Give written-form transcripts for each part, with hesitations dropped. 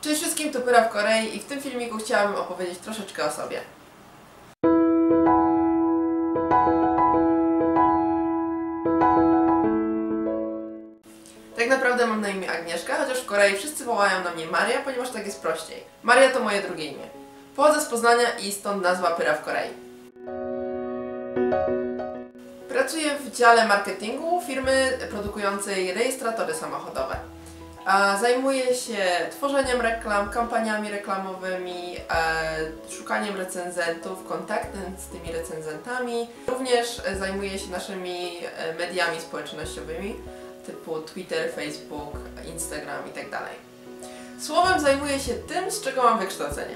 Cześć wszystkim, to Pyra w Korei i w tym filmiku chciałabym opowiedzieć troszeczkę o sobie. Tak naprawdę mam na imię Agnieszka, chociaż w Korei wszyscy wołają na mnie Maria, ponieważ tak jest prościej. Maria to moje drugie imię. Pochodzę z Poznania i stąd nazwa Pyra w Korei. Pracuję w dziale marketingu firmy produkującej rejestratory samochodowe. Zajmuję się tworzeniem reklam, kampaniami reklamowymi, szukaniem recenzentów, kontaktem z tymi recenzentami. Również zajmuję się naszymi mediami społecznościowymi typu Twitter, Facebook, Instagram itd. Słowem zajmuję się tym, z czego mam wykształcenie.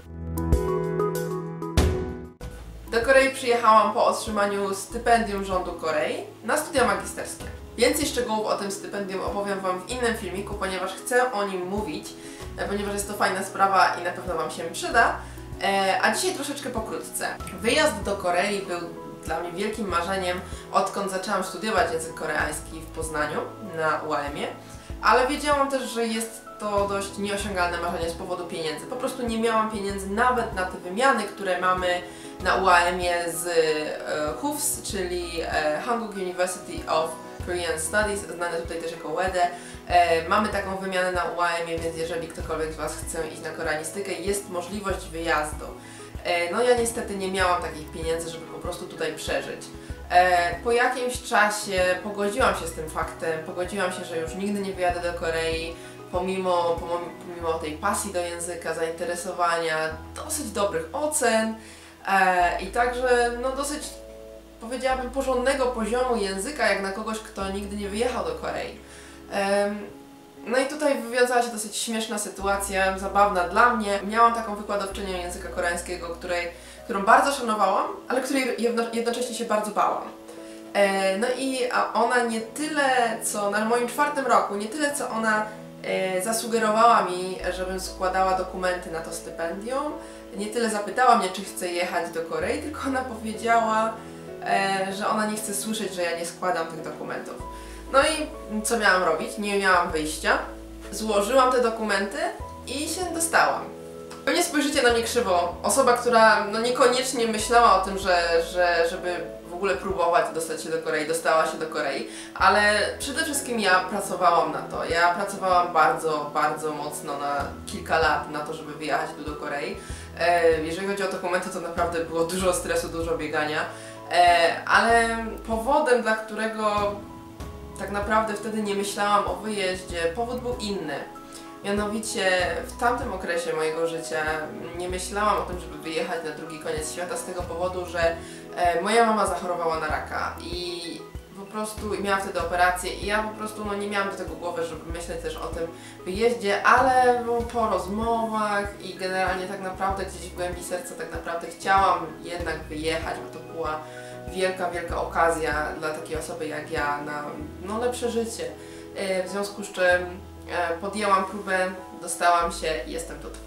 Do Korei przyjechałam po otrzymaniu stypendium rządu Korei na studia magisterskie. Więcej szczegółów o tym stypendium opowiem Wam w innym filmiku, ponieważ chcę o nim mówić, ponieważ jest to fajna sprawa i na pewno Wam się przyda. A dzisiaj troszeczkę pokrótce. Wyjazd do Korei był dla mnie wielkim marzeniem, odkąd zaczęłam studiować język koreański w Poznaniu na UAM-ie, ale wiedziałam też, że jest to dość nieosiągalne marzenie z powodu pieniędzy. Po prostu nie miałam pieniędzy nawet na te wymiany, które mamy na UAM-ie z HUFS, czyli Hanguk University of Korean Studies, znane tutaj też jako WEDE. Mamy taką wymianę na UAM-ie, więc jeżeli ktokolwiek z Was chce iść na koreanistykę, jest możliwość wyjazdu. No ja niestety nie miałam takich pieniędzy, żeby po prostu tutaj przeżyć. Po jakimś czasie pogodziłam się z tym faktem, pogodziłam się, że już nigdy nie wyjadę do Korei, pomimo tej pasji do języka, zainteresowania, dosyć dobrych ocen i także no dosyć, powiedziałabym, porządnego poziomu języka, jak na kogoś, kto nigdy nie wyjechał do Korei. No i tutaj wywiązała się dosyć śmieszna sytuacja, zabawna dla mnie. Miałam taką wykładowczynię języka koreańskiego, którą bardzo szanowałam, ale której jednocześnie się bardzo bałam. No i ona nie tyle, co na moim 4. roku, nie tyle, co ona zasugerowała mi, żebym składała dokumenty na to stypendium, nie tyle zapytała mnie, czy chcę jechać do Korei, tylko ona powiedziała, że ona nie chce słyszeć, że ja nie składam tych dokumentów. No i co miałam robić? Nie miałam wyjścia. Złożyłam te dokumenty i się dostałam. Pewnie spojrzycie na mnie krzywo. Osoba, która no niekoniecznie myślała o tym, żeby w ogóle próbować dostać się do Korei, dostała się do Korei, ale przede wszystkim ja pracowałam na to. Ja pracowałam bardzo, bardzo mocno na kilka lat na to, żeby wyjechać tu do Korei. Jeżeli chodzi o dokumenty, to naprawdę było dużo stresu, dużo biegania, ale powodem, dla którego tak naprawdę wtedy nie myślałam o wyjeździe, powód był inny. Mianowicie w tamtym okresie mojego życia nie myślałam o tym, żeby wyjechać na drugi koniec świata z tego powodu, że moja mama zachorowała na raka i po prostu miałam wtedy operację i ja po prostu no, nie miałam do tego głowy, żeby myśleć też o tym wyjeździe, ale no, po rozmowach i generalnie tak naprawdę gdzieś w głębi serca tak naprawdę chciałam jednak wyjechać, bo to była wielka, wielka okazja dla takiej osoby jak ja na no, lepsze życie. W związku z czym podjęłam próbę, dostałam się i jestem tutaj.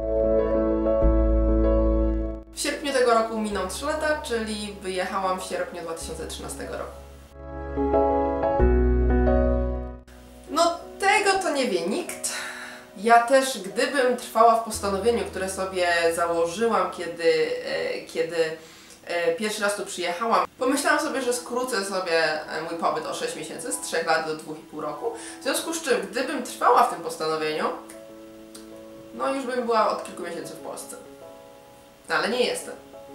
W sierpniu tego roku miną 3 lata, czyli wyjechałam w sierpniu 2013 roku. No tego to nie wie nikt. Ja też, gdybym trwała w postanowieniu, które sobie założyłam, kiedy pierwszy raz tu przyjechałam, pomyślałam sobie, że skrócę sobie mój pobyt o 6 miesięcy, z 3 lat do 2,5 roku. W związku z czym, gdybym trwała w tym postanowieniu, no już bym była od kilku miesięcy w Polsce. No, ale nie jestem.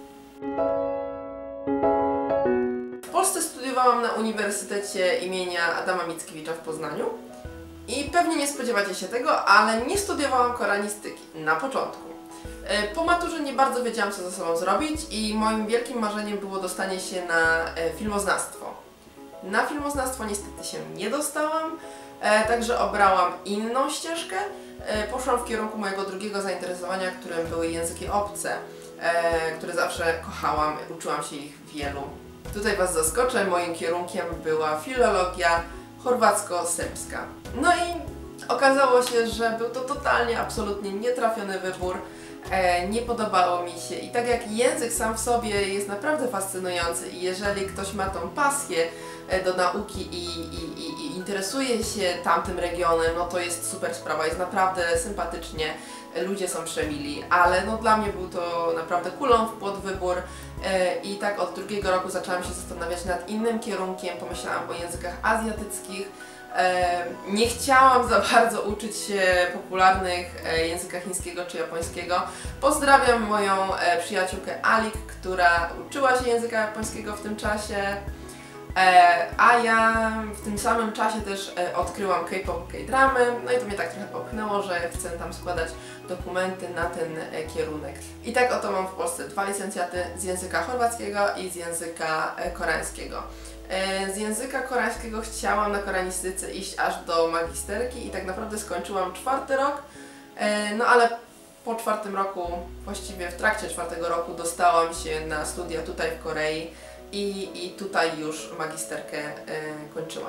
W Polsce studiowałam na Uniwersytecie imienia Adama Mickiewicza w Poznaniu i pewnie nie spodziewacie się tego, ale nie studiowałam koreanistyki na początku. Po maturze nie bardzo wiedziałam, co ze sobą zrobić i moim wielkim marzeniem było dostanie się na filmoznawstwo. Na filmoznawstwo niestety się nie dostałam, także obrałam inną ścieżkę. Poszłam w kierunku mojego drugiego zainteresowania, którym były języki obce, które zawsze kochałam, uczyłam się ich wielu. Tutaj Was zaskoczę, moim kierunkiem była filologia chorwacko-serbska. No i Okazało się, że był to totalnie, absolutnie nietrafiony wybór. Nie podobało mi się i tak jak język sam w sobie jest naprawdę fascynujący i jeżeli ktoś ma tą pasję do nauki i interesuje się tamtym regionem, no to jest super sprawa, jest naprawdę sympatycznie, ludzie są przemili, ale no dla mnie był to naprawdę kulą w płot wybór i tak od drugiego roku zaczęłam się zastanawiać nad innym kierunkiem, pomyślałam o językach azjatyckich. Nie chciałam za bardzo uczyć się popularnych języka chińskiego czy japońskiego. Pozdrawiam moją przyjaciółkę Alik, która uczyła się języka japońskiego w tym czasie. A ja w tym samym czasie też odkryłam K-pop, K-dramy, no i to mnie tak trochę popchnęło, że chcę tam składać dokumenty na ten kierunek. I tak oto mam w Polsce 2 licencjaty z języka chorwackiego i z języka koreańskiego. Z języka koreańskiego chciałam na koreanistyce iść aż do magisterki i tak naprawdę skończyłam 4. rok, no ale po 4. roku, właściwie w trakcie 4. roku dostałam się na studia tutaj w Korei i tutaj już magisterkę kończyłam.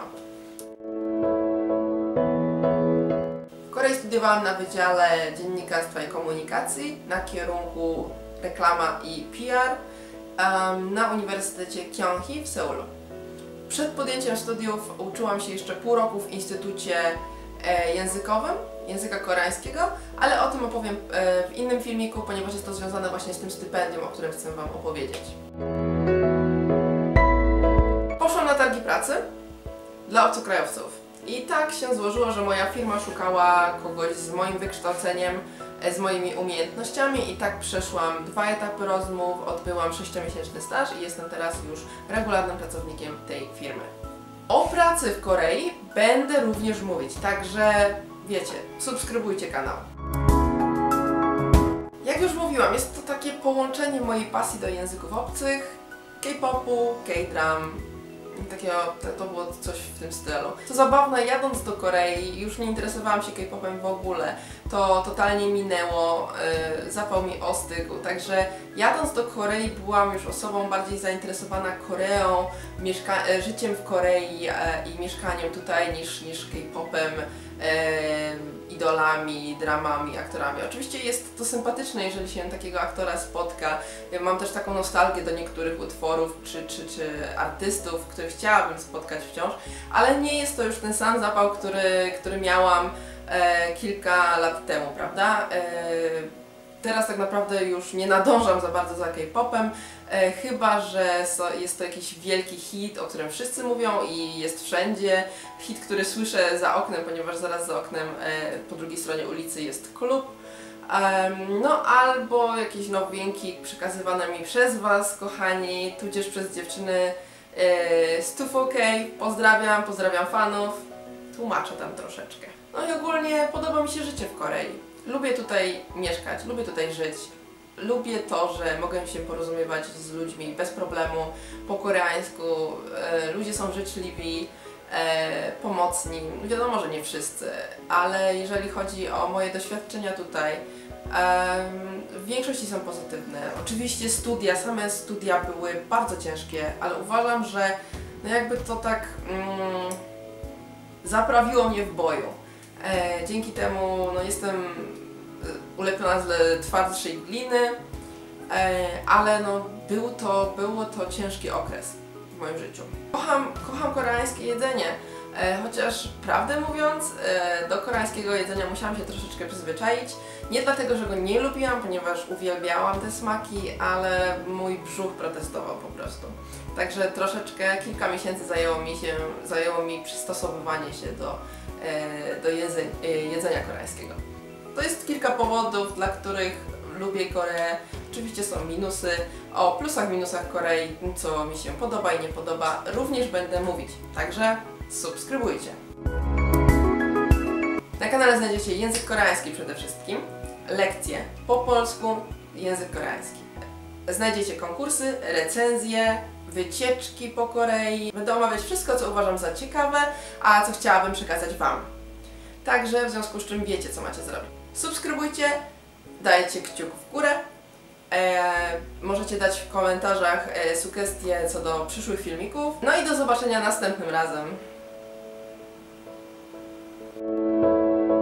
W Korei studiowałam na Wydziale Dziennikarstwa i Komunikacji na kierunku reklama i PR na Uniwersytecie Kyunghee w Seulu. Przed podjęciem studiów uczyłam się jeszcze pół roku w Instytucie Językowym, języka koreańskiego, ale o tym opowiem w innym filmiku, ponieważ jest to związane właśnie z tym stypendium, o którym chcę Wam opowiedzieć. Poszłam na targi pracy dla obcokrajowców i tak się złożyło, że moja firma szukała kogoś z moim wykształceniem, z moimi umiejętnościami i tak przeszłam 2 etapy rozmów, odbyłam 6-miesięczny staż i jestem teraz już regularnym pracownikiem tej firmy. O pracy w Korei będę również mówić, także wiecie, subskrybujcie kanał. Jak już mówiłam, jest to takie połączenie mojej pasji do języków obcych, K-popu, K-dram. To było coś w tym stylu. Co zabawne, jadąc do Korei, już nie interesowałam się K-popem w ogóle. To totalnie minęło, zapał mi ostygł, także jadąc do Korei byłam już osobą bardziej zainteresowana Koreą, życiem w Korei i mieszkaniem tutaj niż K-popem, idolami, dramami, aktorami. Oczywiście jest to sympatyczne, jeżeli się takiego aktora spotka. Ja mam też taką nostalgię do niektórych utworów czy artystów, których chciałabym spotkać wciąż, ale nie jest to już ten sam zapał, który miałam kilka lat temu, prawda? Teraz tak naprawdę już nie nadążam za bardzo za K-popem, chyba że jest to jakiś wielki hit, o którym wszyscy mówią i jest wszędzie. Hit, który słyszę za oknem, ponieważ zaraz za oknem po drugiej stronie ulicy jest klub. No albo jakieś nowinki przekazywane mi przez Was, kochani, tudzież przez dziewczyny z 2OK. Pozdrawiam fanów, tłumaczę tam troszeczkę. No i ogólnie podoba mi się życie w Korei. Lubię tutaj mieszkać, lubię tutaj żyć. Lubię to, że mogę się porozumiewać z ludźmi bez problemu po koreańsku. Ludzie są życzliwi, pomocni. Wiadomo, że nie wszyscy, ale jeżeli chodzi o moje doświadczenia tutaj, w większości są pozytywne. Oczywiście same studia były bardzo ciężkie, ale uważam, że no jakby to tak zaprawiło mnie w boju. Dzięki temu no, jestem ulepiona z twardszej gliny, ale no, było to ciężki okres w moim życiu. Kocham koreańskie jedzenie, chociaż prawdę mówiąc, do koreańskiego jedzenia musiałam się troszeczkę przyzwyczaić. Nie dlatego, że go nie lubiłam, ponieważ uwielbiałam te smaki, ale mój brzuch protestował po prostu. Także troszeczkę, kilka miesięcy zajęło mi przystosowywanie się do jedzenia koreańskiego. To jest kilka powodów, dla których lubię Koreę. Oczywiście są minusy. O plusach, minusach Korei, co mi się podoba i nie podoba, również będę mówić. Także subskrybujcie. Na kanale znajdziecie język koreański przede wszystkim, lekcje po polsku, język koreański. Znajdziecie konkursy, recenzje, wycieczki po Korei. Będę omawiać wszystko, co uważam za ciekawe, a co chciałabym przekazać Wam. Także w związku z czym wiecie, co macie zrobić. Subskrybujcie, dajcie kciuk w górę. Możecie dać w komentarzach sugestie co do przyszłych filmików. No i do zobaczenia następnym razem.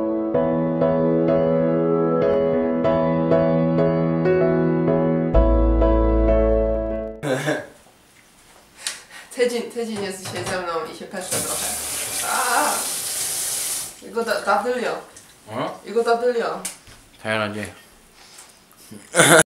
Tydzień jest dzisiaj ze mną i się peszę trochę. Aaa! Jego dadylio. 어? Jego dadylio. 당연하지.